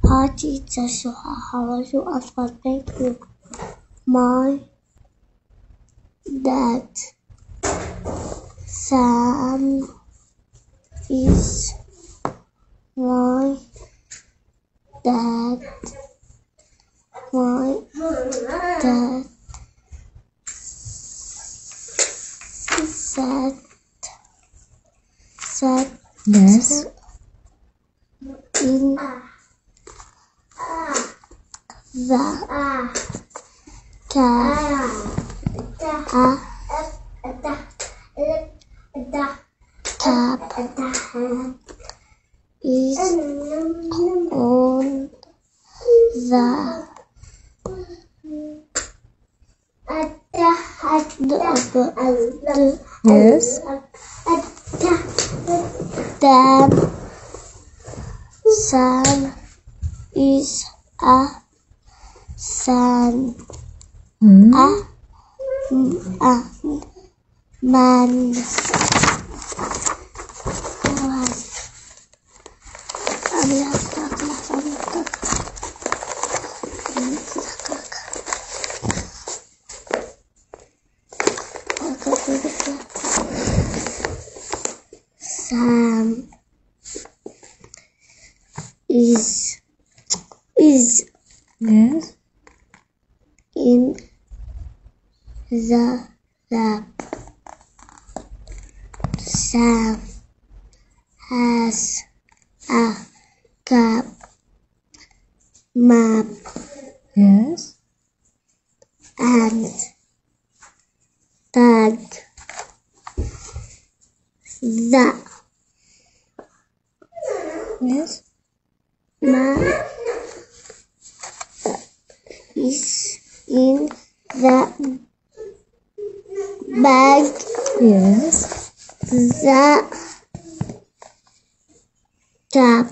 Hi teacher Suha, how are you? I'm fine, thank you. My dad Sam is my dad. My dad sat Yes. in the cab is on the Yes. Then Sam is a son. Hmm. A man. Sam is Yes. in the lab. Sam has a cap map Yes. and tag. The Yes. map is in the bag. Yes. The cap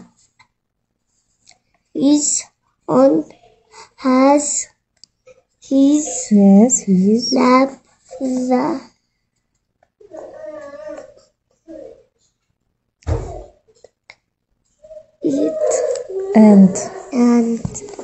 is on has his Yes. He's. lap. The it And. and